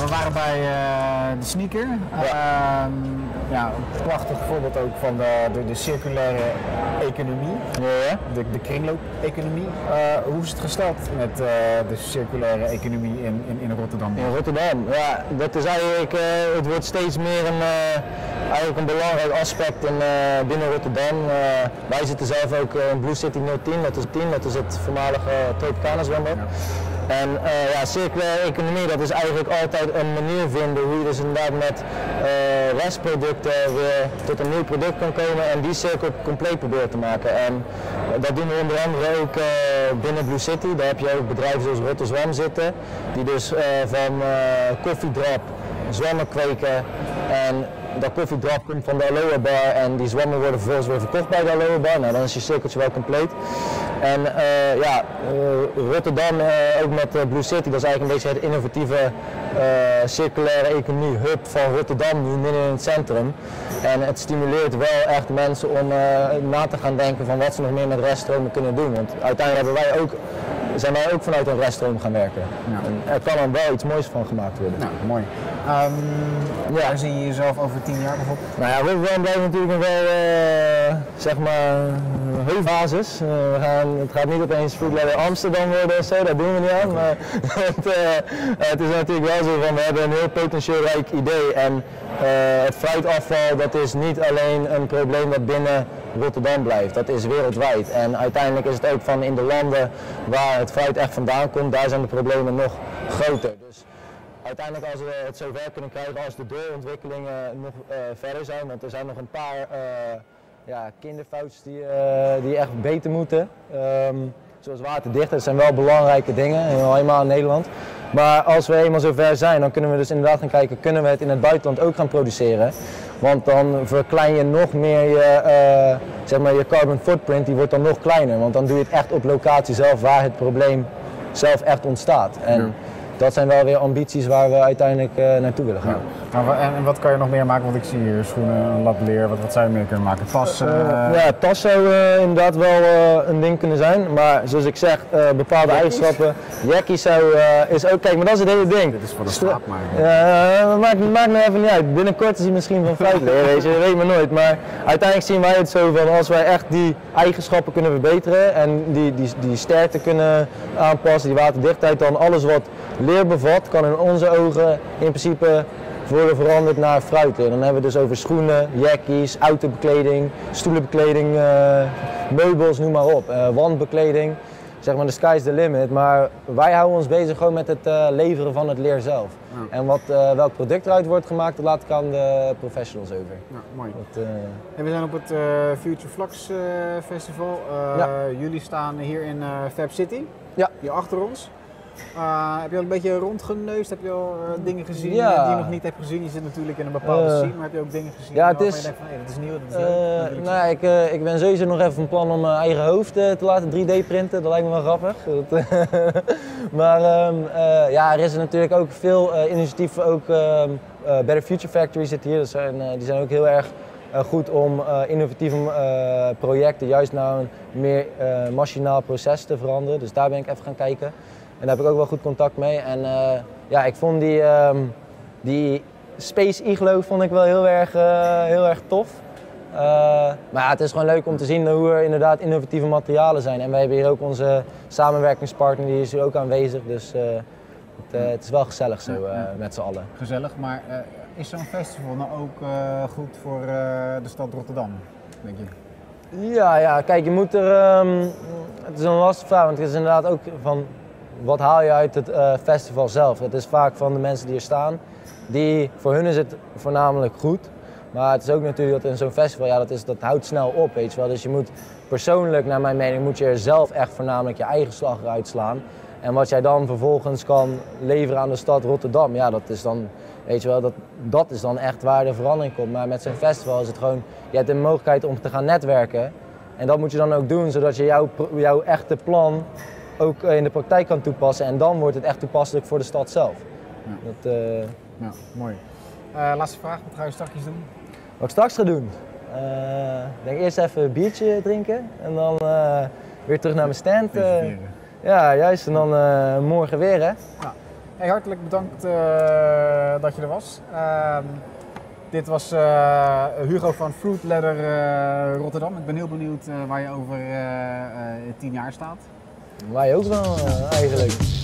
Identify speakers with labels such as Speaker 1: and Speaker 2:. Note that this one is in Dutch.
Speaker 1: we waren bij de sneaker. Ja, een prachtig voorbeeld ook van de circulaire economie, de kringloop-economie. Hoe is het gesteld met de circulaire economie in Rotterdam?
Speaker 2: In Rotterdam, ja, dat is eigenlijk, het wordt steeds meer eigenlijk een belangrijk aspect binnen Rotterdam. Wij zitten zelf ook in Blue City 010, dat is het voormalige Tropicana zwembad. Ja. En ja, circulaire economie, dat is eigenlijk altijd een manier vinden hoe je dus inderdaad met restproducten weer tot een nieuw product kan komen en die cirkel compleet probeert te maken. En dat doen we onder andere ook binnen Blue City. Daar heb je ook bedrijven zoals Rotterdam zitten, die dus van koffiedrap zwammen kweken. En dat koffiedrap komt van de Aloha Bar en die zwammen worden vervolgens weer verkocht bij de Aloha Bar. Nou, dan is je cirkeltje wel compleet. En ja, Rotterdam, ook met Blue City, dat is eigenlijk een beetje het innovatieve circulaire economie hub van Rotterdam, nu midden in het centrum. En het stimuleert wel echt mensen om na te gaan denken van wat ze nog meer met reststromen kunnen doen. Want uiteindelijk zijn wij ook vanuit een reststroom gaan werken. Ja. En er kan dan wel iets moois van gemaakt worden.
Speaker 1: Nou, mooi. Ja, zie je jezelf over 10 jaar bijvoorbeeld?
Speaker 2: Nou ja, Rotterdam blijft natuurlijk nog wel, zeg maar, hoofdbasis. Het gaat niet opeens Foodladder Amsterdam worden of zo, dat doen we niet aan. Maar het is natuurlijk wel zo van, we hebben een heel potentieel rijk idee. En het fruitafval, dat is niet alleen een probleem dat binnen Rotterdam blijft, dat is wereldwijd. En uiteindelijk is het ook van in de landen waar het fruit echt vandaan komt, daar zijn de problemen nog groter. Dus uiteindelijk als we het zover kunnen krijgen, als de doorontwikkelingen nog verder zijn, want er zijn nog een paar ja, kinderfoutjes die echt beter moeten. Zoals waterdicht, dat zijn wel belangrijke dingen, helemaal in Nederland. Maar als we eenmaal zover zijn, dan kunnen we dus inderdaad gaan kijken, kunnen we het in het buitenland ook gaan produceren? Want dan verklein je nog meer zeg maar je carbon footprint, die wordt dan nog kleiner. Want dan doe je het echt op locatie zelf, waar het probleem zelf echt ontstaat. En dat zijn wel weer ambities waar we uiteindelijk naartoe willen gaan.
Speaker 1: Ja. En wat kan je nog meer maken? Want ik zie hier schoenen, een lap leer, wat zou je meer kunnen maken? Tassen?
Speaker 2: Ja, tas zou inderdaad wel een ding kunnen zijn. Maar zoals ik zeg, bepaalde eigenschappen. Jackie is ook, kijk, maar dat is het hele ding.
Speaker 1: Dit is voor de slaap
Speaker 2: maakt me even niet uit. Binnenkort is hij misschien van fruitleer, weet je, dat weet je maar nooit. Maar uiteindelijk zien wij het zo van, als wij echt die eigenschappen kunnen verbeteren en die sterkte kunnen aanpassen, die waterdichtheid, dan alles wat leer bevat, kan in onze ogen in principe worden veranderd naar fruitleer. Dan hebben we dus over schoenen, jackies, autobekleding, stoelenbekleding, meubels, noem maar op, wandbekleding. Zeg maar, de sky's the limit, maar wij houden ons bezig gewoon met het leveren van het leer zelf. Ja. En welk product eruit wordt gemaakt, dat laat ik aan de professionals over.
Speaker 1: Ja, mooi. En we zijn op het Future Flux Festival. Jullie staan hier in Fab City, hier achter ons. Heb je al een beetje rondgeneust? Heb je al dingen gezien die je nog niet hebt gezien? Je zit natuurlijk in een bepaalde scene, maar heb je ook dingen gezien waarvan je denkt van hey, dat is nieuw, dat is leuk?
Speaker 2: Nou, ik ben sowieso nog even van plan om mijn eigen hoofd te laten 3D printen, dat lijkt me wel grappig. Maar ja, er is natuurlijk ook veel initiatieven, ook Better Future Factory zit hier, die zijn ook heel erg goed om innovatieve projecten juist naar een meer machinaal proces te veranderen. Dus daar ben ik even gaan kijken. En daar heb ik ook wel goed contact mee. En ja, ik vond die Space Iglo vond ik wel heel erg tof. Maar ja, het is gewoon leuk om te zien hoe er inderdaad innovatieve materialen zijn. En wij hebben hier ook onze samenwerkingspartner, die is hier ook aanwezig. Dus het is wel gezellig zo met z'n allen.
Speaker 1: Gezellig, maar is zo'n festival nou ook goed voor de stad Rotterdam, denk je?
Speaker 2: Ja, kijk, je moet er... het is een lastige vraag, want het is inderdaad ook van... Wat haal je uit het festival zelf? Dat is vaak van de mensen die er staan. Voor hun is het voornamelijk goed. Maar het is ook natuurlijk dat in zo'n festival, ja, dat houdt snel op, weet je wel. Dus je moet persoonlijk, naar mijn mening, moet je er zelf echt voornamelijk je eigen slag eruit slaan. En wat jij dan vervolgens kan leveren aan de stad Rotterdam, ja, dat is dan, weet je wel, dat is dan echt waar de verandering komt. Maar met zo'n festival is het gewoon, je hebt de mogelijkheid om te gaan netwerken. En dat moet je dan ook doen, zodat je jouw echte plan ook in de praktijk kan toepassen en dan wordt het echt toepasselijk voor de stad zelf. Ja,
Speaker 1: ja mooi. Laatste vraag, wat ga je straks doen?
Speaker 2: Wat ik straks ga doen? Ik denk eerst even een biertje drinken en dan weer terug naar mijn stand. Ja, juist, en dan morgen weer, hè?
Speaker 1: Ja. Hey, hartelijk bedankt dat je er was. Dit was Hugo van Fruit Leather Rotterdam. Ik ben heel benieuwd waar je over 10 jaar staat.
Speaker 2: Wij ook wel eigenlijk.